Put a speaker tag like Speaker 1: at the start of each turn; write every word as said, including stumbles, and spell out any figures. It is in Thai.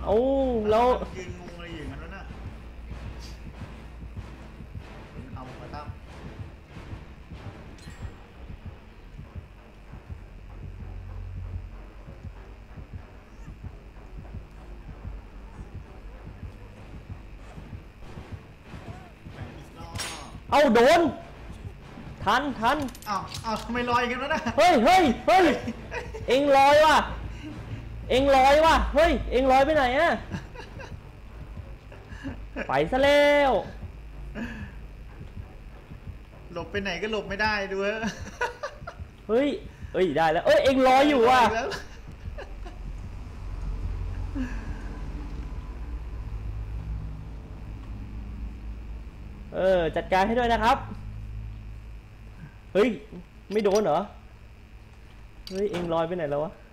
Speaker 1: โอ้แล้ว
Speaker 2: ยืนงงอะไรอย่างนั้นแล้วน่ะเอามาตั้ง
Speaker 1: เอาโดนทันทัน
Speaker 2: อ้าวอ้าวทำไมลอยกันวะนะ
Speaker 1: เฮ้ยเฮ้ยเฮ้ยเอ็งลอยว่ะเอ็งลอยว่ะเฮ้ยเอ็งลอยไปไหนอะไปซะแล้ว
Speaker 2: หลบไปไหนก็หลบไม่ได้ด้วย
Speaker 1: เฮ้ยเฮ้ยได้แล้วเอ้ยเอ็งลอยอยู่ว่ะเออจัดการให้ด้วยนะครับเฮ้ยไม่โดนเหรอเฮ้ยเอ็งลอยไปไหนแล้ววะ